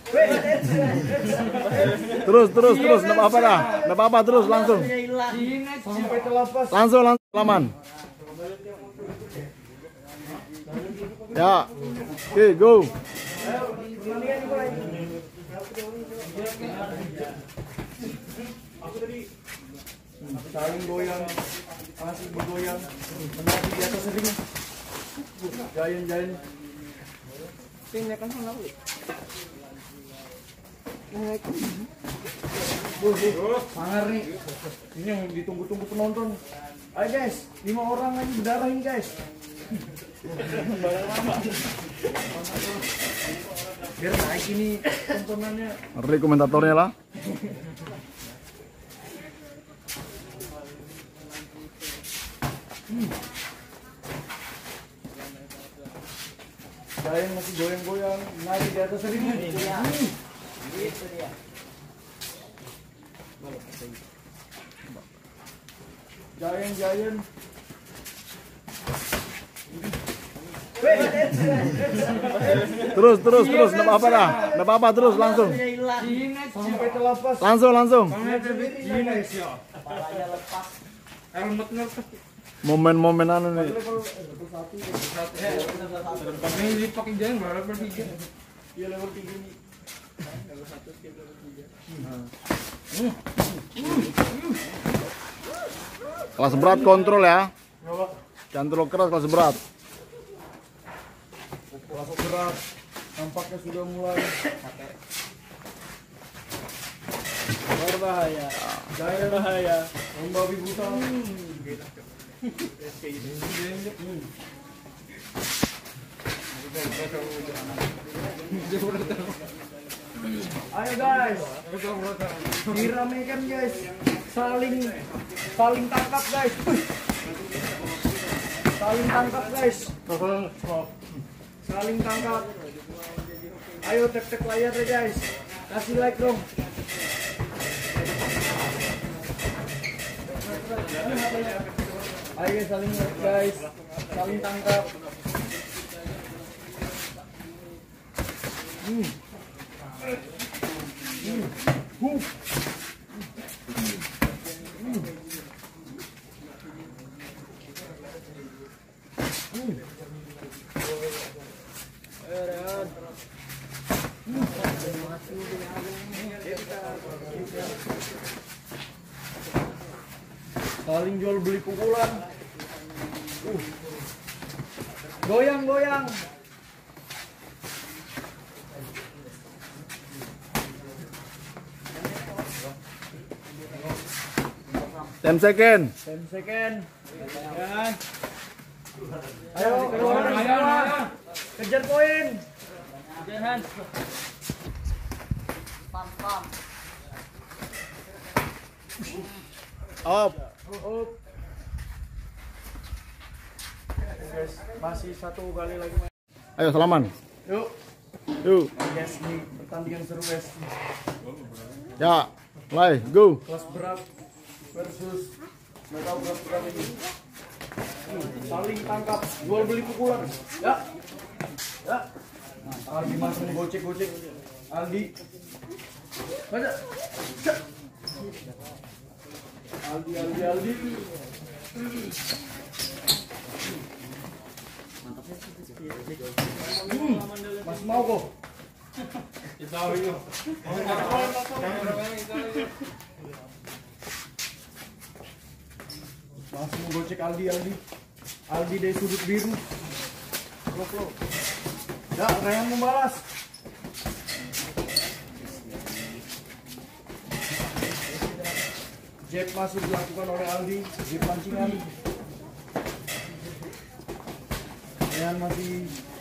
Terus, nggak apa-apa dah, nggak apa-apa, terus langsung. Langsung, laman. Ya, oke, go. Saling goyang, masih bergoyang, menari di atas ring. Jayan. Tinggalkan sana dulu. Sangar nih. Ini yang ditunggu-tunggu penonton. Ayo guys, 5 orang lagi berdarah ini guys. Biar naik ini tontonannya. Ngeri komentatornya lah. Jayan masih goyang-goyang, naik di atas ring. Itu dia. Jayan. Terus, nggak apa-apa dah, nggak apa-apa, terus langsung. Sampai ke lapas. Langsung. Kepalanya lepas. Helmetnya Momen-momen anu nih. ini dipakai jayan berapa tiga? Iya level 3 nih. Kelas berat kontrol ya. Jangan terlalu keras, kelas berat. Kelas berat. Nampaknya sudah mulai Berbahaya. Jayan bahaya. Membabi buta. Ayo guys, diramekan guys, saling tangkap guys, saling tangkap. Ayo tap layar deh guys, kasih like dong. Ayo saling guys, saling tangkap. Saling jual beli pukulan. Goyang. Ten second. Ya. Ayo, kejar poin. Jangan. Pam. Up. Guys, masih 1 kali lagi. Ayo salaman. Yuk. Guys, ini pertandingan seru guys. Ya, mulai, go. Kelas berat versus nggak tahu kelas berat ini. Saling tangkap, jual beli pukulan. Ya. Aldi masih gocek. Aldi. Baca. Aldi. Mas mau kok. Masih mau gocek Aldi dari sudut biru. Lo. Ya, Ryan membalas. Jab masih dilakukan oleh Aldi, jab pancingan. Ryan masih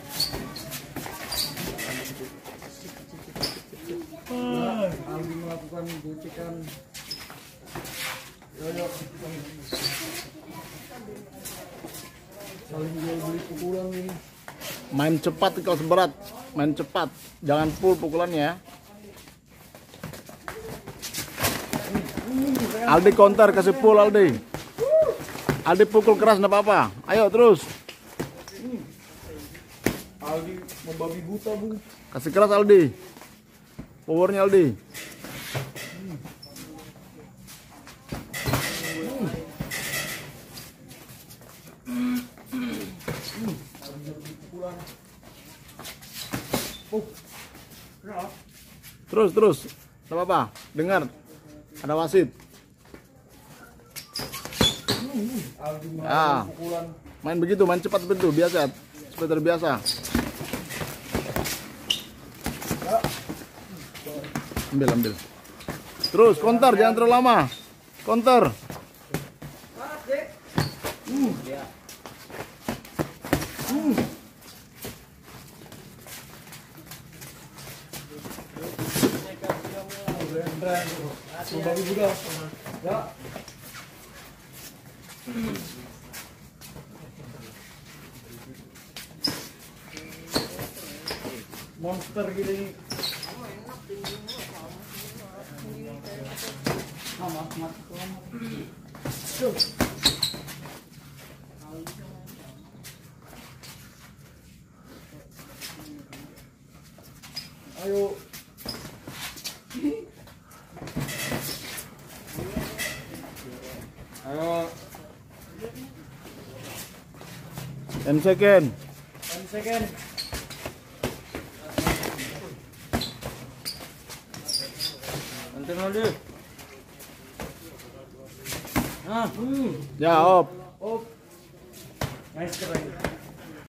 Aldi melakukan gocekan. Yo. Saling jual beli pukulan ini. Main cepat kelas berat. Main cepat. Jangan full pukulannya ya. Aldi counter, kasih pull Aldi. Aldi pukul keras enggak apa-apa. Ayo terus. Aldi membabi buta, Bung. Kasih keras Aldi. Powernya Aldi. Terus. Tidak apa-apa. Dengar. Ada wasit. Aldi Ya. pukulan. Main begitu, main cepat begitu, biasa. Supaya terbiasa. Ambil. Terus, counter, jangan terlalu lama. Counter. Bagi budak. Ya. Monster gini. Ayo. Ayo. 10 second. 10 second. Nanti dulu. Ya, op. Oh. Nice keren.